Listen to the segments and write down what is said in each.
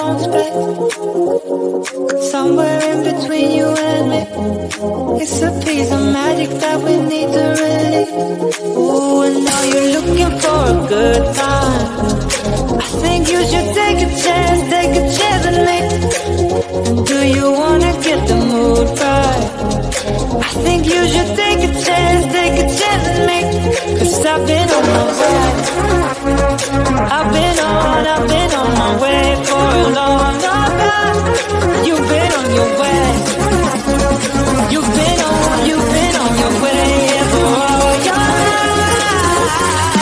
own space. Somewhere in between you and me, it's a piece of magic that we need to release. Ooh, and now you're looking for a good time. I think you should take a chance on me. And do you wanna get the mood right? I think you should take a chance on me. 'Cause I've been on my way. I've been on my way for a long time. You've been on your way. You've been on your way for all your life.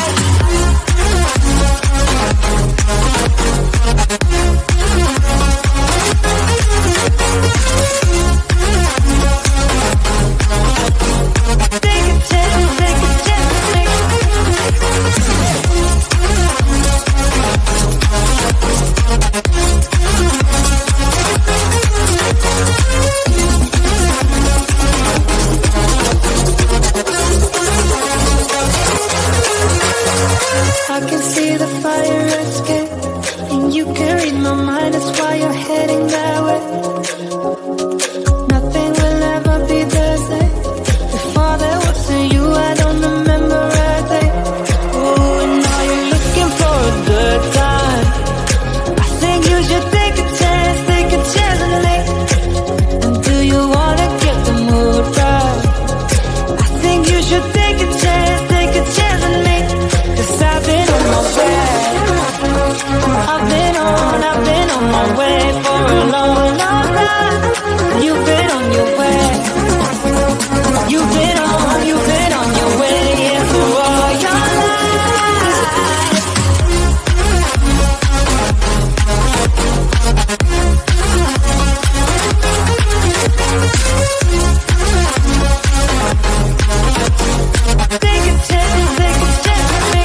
Take a chance, I can see the fire escape, and you can read my mind, that's why you're heading that way. Nothing will ever be the same. Before there wasn't you, I don't remember a day. Oh, and now you're looking for a good time. I think you should take a chance on me. And do you wanna get the mood right? I think you should take a chance on me. 'Cause I've been on my way. I've been on my way for a long time. You've been on your way. You've been on your way, yeah, for all your life. Take a chance on me.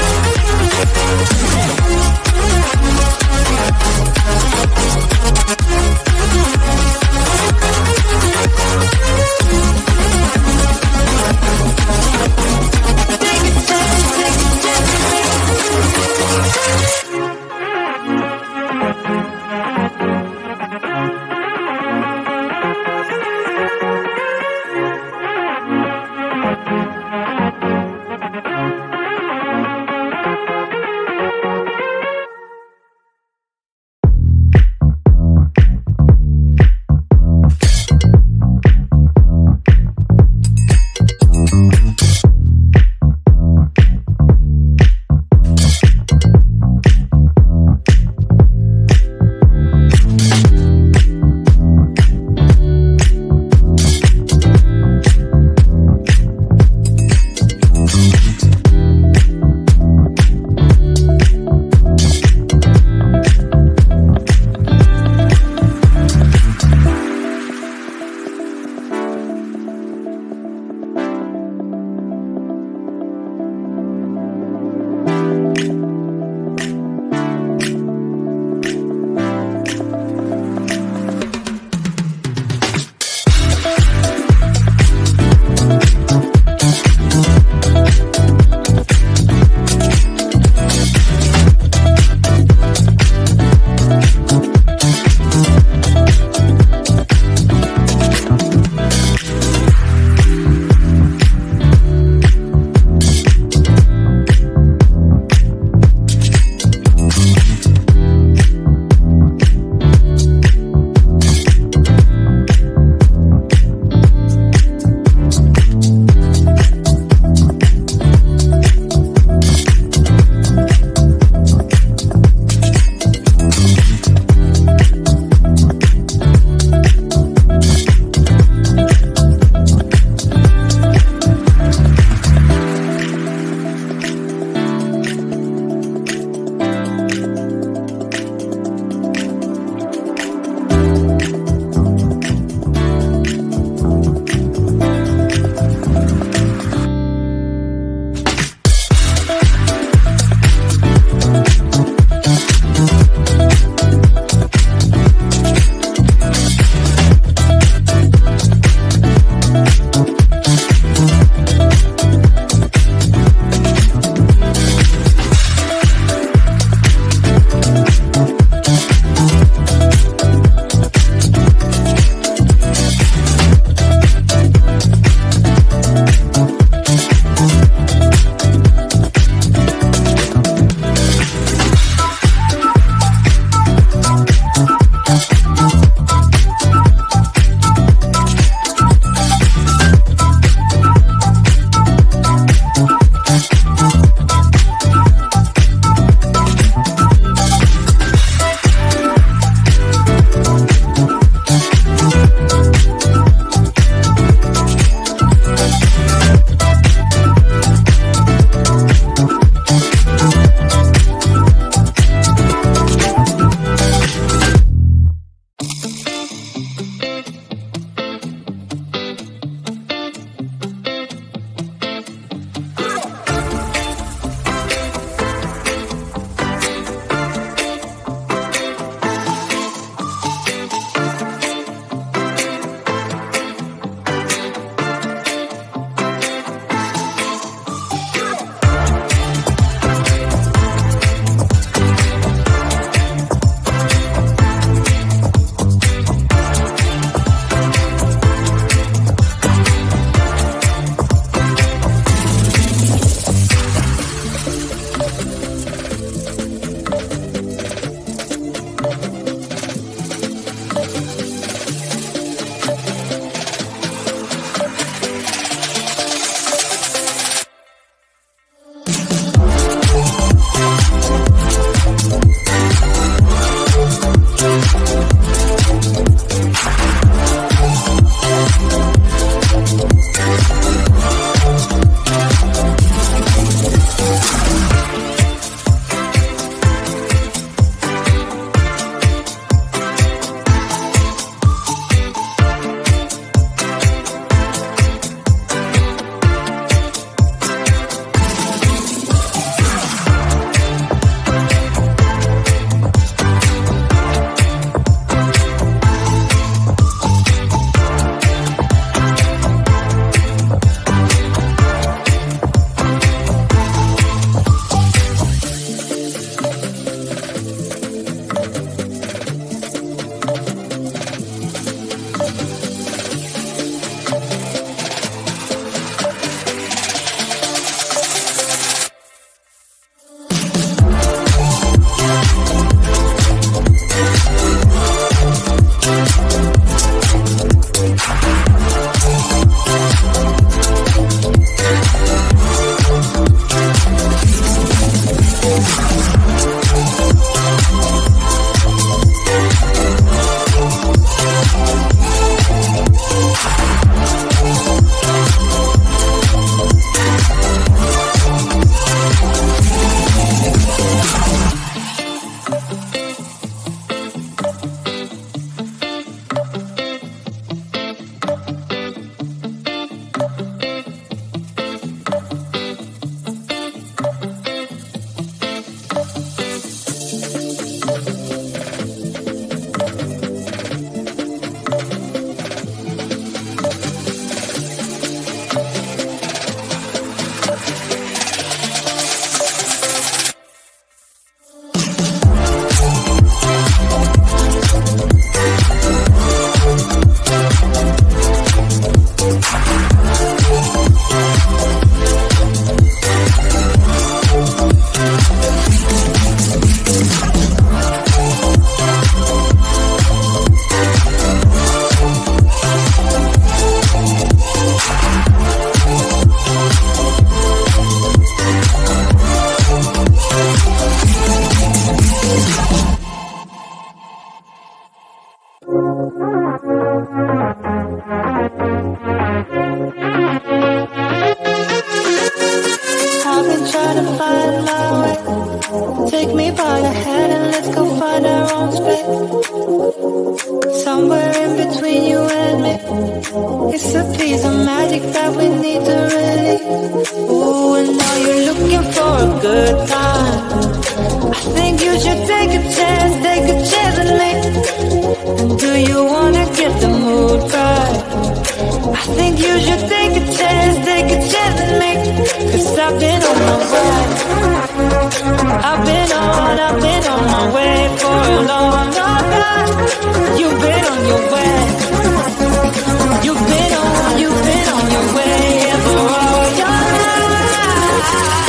by the hand and let's go find our own space. Somewhere in between you and me. It's a piece of magic that we need to release. Ooh, and now you're looking for a good time. I think you should take a chance with me. And do you wanna get the mood right? I think you should take a chance with me. 'Cause I've been on my way. I've been on my way for a long, long time. You've been on your way. You've been on your way for all your life.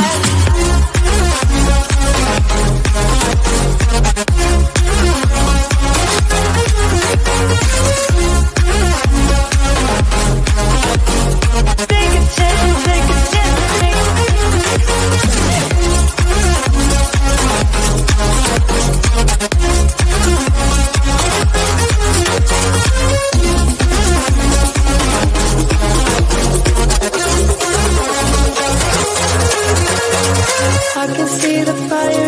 Take a chance with me. I can see the fire